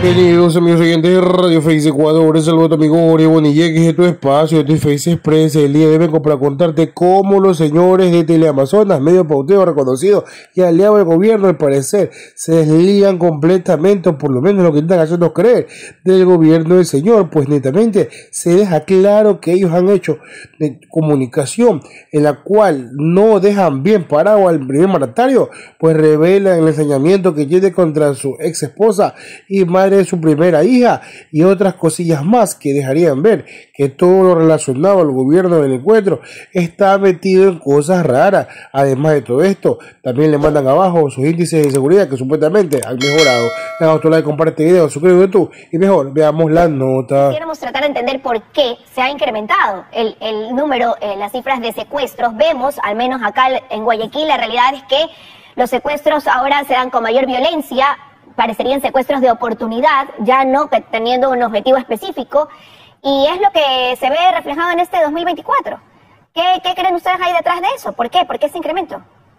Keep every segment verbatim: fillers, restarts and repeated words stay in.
Bienvenidos amigos oyentes de Radio Face Ecuador, es saludo a tu amigo Ori Bonilla, que es tu espacio de Face Express. El día de hoy vengo para contarte cómo los señores de Teleamazonas, medio pauteo reconocido y aliado del gobierno, al parecer, se deslían completamente, o por lo menos lo que intentan hacernos creer, del gobierno del señor, pues netamente se deja claro que ellos han hecho de comunicación en la cual no dejan bien parado al primer mandatario, pues revelan el ensañamiento que tiene contra su ex esposa y madre de su primera hija y otras cosillas más que dejarían ver que todo lo relacionado al gobierno del encuentro está metido en cosas raras. Además de todo esto, también le mandan abajo sus índices de seguridad que supuestamente han mejorado. Le damos tu like, comparte el video, suscríbete tú y mejor veamos la nota. Queremos tratar de entender por qué se ha incrementado el, el número, eh, las cifras de secuestros. Vemos, al menos acá en Guayaquil, la realidad es que los secuestros ahora se dan con mayor violencia. Parecerían secuestros de oportunidad, ya no teniendo un objetivo específico, y es lo que se ve reflejado en este dos mil veinticuatro. ¿Qué, qué creen ustedes ahí detrás de eso? ¿Por qué? ¿Por qué ese incremento?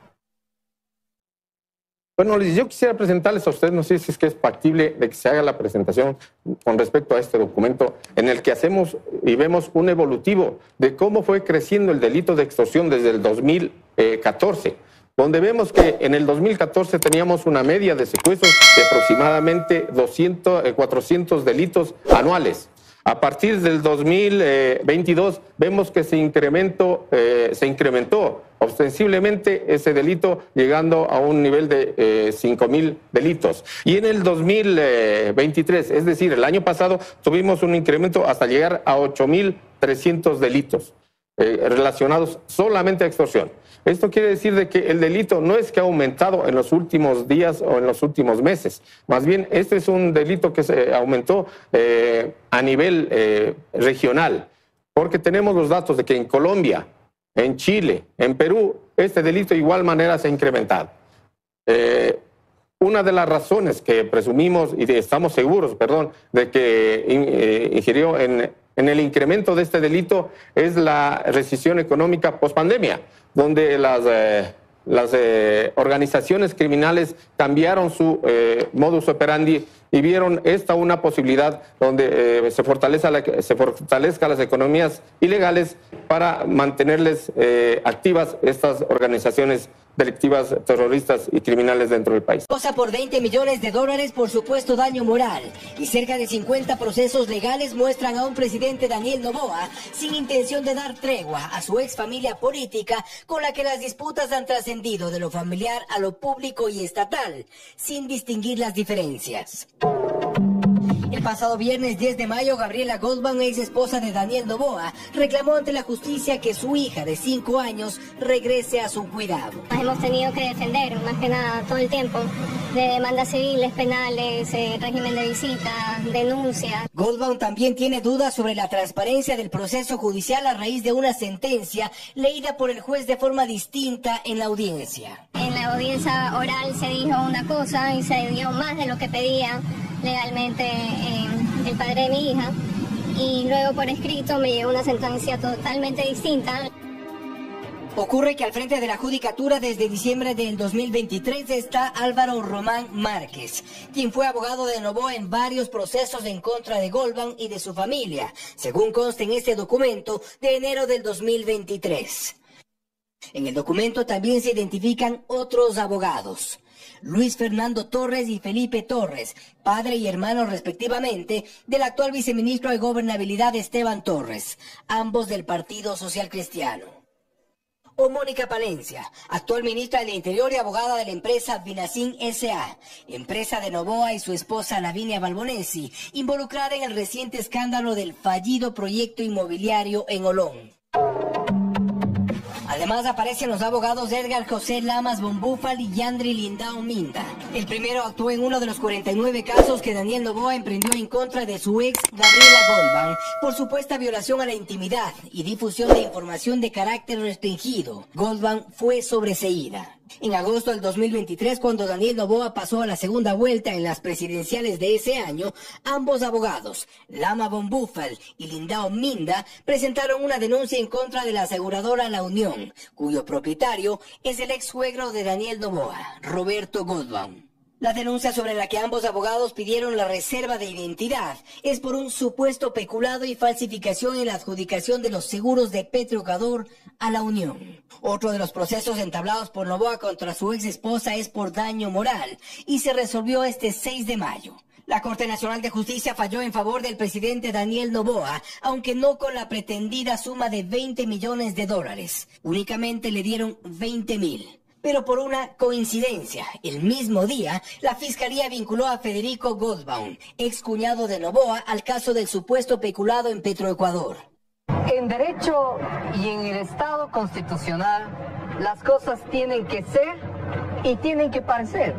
Bueno, yo quisiera presentarles a ustedes, no sé si es que es factible de que se haga la presentación con respecto a este documento, en el que hacemos y vemos un evolutivo de cómo fue creciendo el delito de extorsión desde el dos mil catorce. Donde vemos que en el dos mil catorce teníamos una media de secuestros de aproximadamente doscientos, cuatrocientos delitos anuales. A partir del dos mil veintidós vemos que se incrementó, eh, se incrementó ostensiblemente ese delito, llegando a un nivel de eh, cinco mil delitos. Y en el dos mil veintitrés, es decir, el año pasado, tuvimos un incremento hasta llegar a ocho mil trescientos delitos eh, relacionados solamente a extorsión. Esto quiere decir de que el delito no es que ha aumentado en los últimos días o en los últimos meses. Más bien, este es un delito que se aumentó eh, a nivel eh, regional, porque tenemos los datos de que en Colombia, en Chile, en Perú, este delito de igual manera se ha incrementado. Eh, una de las razones que presumimos y de, estamos seguros, perdón, de que eh, ingirió en, en el incremento de este delito es la recesión económica pospandemia, donde las, eh, las eh, organizaciones criminales cambiaron su eh, modus operandi y vieron esta una posibilidad donde eh, se, fortaleza la, se fortalezca las economías ilegales para mantenerles eh, activas estas organizaciones delictivas, terroristas y criminales dentro del país. Cosa por veinte millones de dólares por supuesto daño moral, y cerca de cincuenta procesos legales muestran a un presidente, Daniel Noboa, sin intención de dar tregua a su ex familia política, con la que las disputas han trascendido de lo familiar a lo público y estatal, sin distinguir las diferencias. El pasado viernes diez de mayo, Gabriela Goldman, ex esposa de Daniel Noboa, reclamó ante la justicia que su hija de cinco años regrese a su cuidado. Hemos tenido que defender, más que nada, todo el tiempo, de demandas civiles, penales, eh, régimen de visita, denuncias. Goldman también tiene dudas sobre la transparencia del proceso judicial a raíz de una sentencia leída por el juez de forma distinta en la audiencia. En la audiencia oral se dijo una cosa y se dio más de lo que pedía legalmente eh, el padre de mi hija, y luego por escrito me llegó una sentencia totalmente distinta. Ocurre que al frente de la judicatura desde diciembre del dos mil veintitrés está Álvaro Román Márquez, quien fue abogado de Noboa en varios procesos en contra de Goldman y de su familia, según consta en este documento de enero del dos mil veintitrés. En el documento también se identifican otros abogados: Luis Fernando Torres y Felipe Torres, padre y hermano respectivamente del actual viceministro de Gobernabilidad Esteban Torres, ambos del Partido Social Cristiano. O Mónica Palencia, actual ministra del Interior y abogada de la empresa Vinacin S A, empresa de Noboa, y su esposa Lavinia Balbonesi, involucrada en el reciente escándalo del fallido proyecto inmobiliario en Olón. Además aparecen los abogados Edgar José Lamas Bombúfal y Yandri Lindao Minda. El primero actuó en uno de los cuarenta y nueve casos que Daniel Noboa emprendió en contra de su ex Gabriela Goldman por supuesta violación a la intimidad y difusión de información de carácter restringido. Goldman fue sobreseída. En agosto del dos mil veintitrés, cuando Daniel Noboa pasó a la segunda vuelta en las presidenciales de ese año, ambos abogados, Lama Bombúfal y Lindao Minda, presentaron una denuncia en contra de la aseguradora La Unión, cuyo propietario es el ex suegro de Daniel Noboa, Roberto Goldbaum. La denuncia sobre la que ambos abogados pidieron la reserva de identidad es por un supuesto peculado y falsificación en la adjudicación de los seguros de Petroecuador a la Unión. Otro de los procesos entablados por Noboa contra su ex esposa es por daño moral y se resolvió este seis de mayo. La Corte Nacional de Justicia falló en favor del presidente Daniel Noboa, aunque no con la pretendida suma de veinte millones de dólares. Únicamente le dieron veinte mil. Pero por una coincidencia, el mismo día, la Fiscalía vinculó a Federico Goldbaum, ex cuñado de Noboa, al caso del supuesto peculado en Petroecuador. En derecho y en el Estado constitucional, las cosas tienen que ser y tienen que parecer.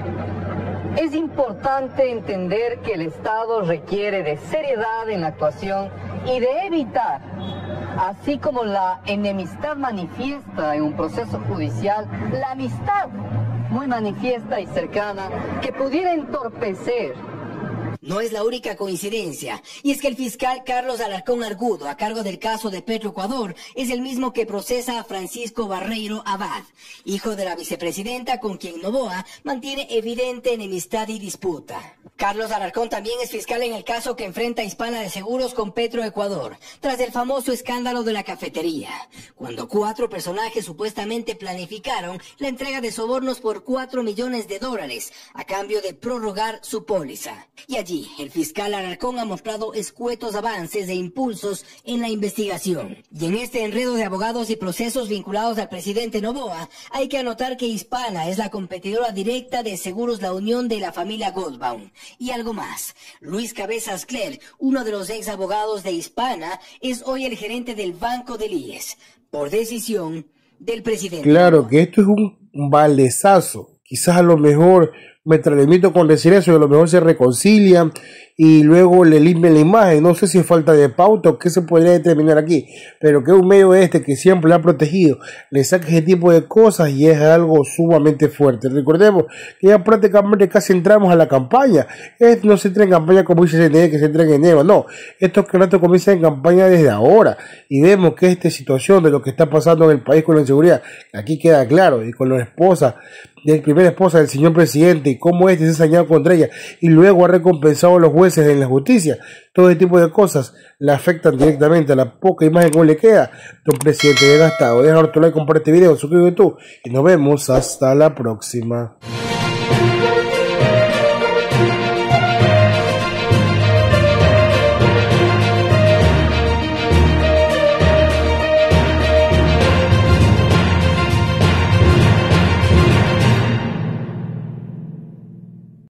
Es importante entender que el Estado requiere de seriedad en la actuación y de evitar, así como la enemistad manifiesta en un proceso judicial, la amistad muy manifiesta y cercana que pudiera entorpecer. No es la única coincidencia, y es que el fiscal Carlos Alarcón Argudo, a cargo del caso de Petroecuador, es el mismo que procesa a Francisco Barreiro Abad, hijo de la vicepresidenta con quien Noboa mantiene evidente enemistad y disputa. Carlos Alarcón también es fiscal en el caso que enfrenta a Hispana de Seguros con Petroecuador, tras el famoso escándalo de la cafetería, cuando cuatro personajes supuestamente planificaron la entrega de sobornos por cuatro millones de dólares, a cambio de prorrogar su póliza. Y allí, el fiscal Alarcón ha mostrado escuetos avances e impulsos en la investigación. Y en este enredo de abogados y procesos vinculados al presidente Noboa, hay que anotar que Hispana es la competidora directa de Seguros La Unión de la familia Goldbaum. Y algo más, Luis Cabezas Clerc, uno de los ex abogados de Hispana, es hoy el gerente del Banco del I E S, por decisión del presidente. Claro que esto es un baldezazo. Quizás a lo mejor me limito con decir eso y a lo mejor se reconcilian y luego le limpian la imagen. No sé si es falta de pauta o qué se podría determinar aquí, pero que un medio este que siempre le ha protegido le saque ese tipo de cosas y es algo sumamente fuerte. Recordemos que ya prácticamente casi entramos a la campaña. Esto no se entra en campaña como dice C N E, que se entra en enero, no. Estos candidatos comienzan en campaña desde ahora y vemos que esta situación de lo que está pasando en el país con la inseguridad, aquí queda claro, y con la esposa de la primera esposa del señor presidente y cómo este se ha sañado contra ella y luego ha recompensado a los jueces en la justicia. Todo ese tipo de cosas le afectan directamente a la poca imagen que le queda de un presidente desgastado. Deja tu like, comparte este video, suscríbete tú y nos vemos hasta la próxima.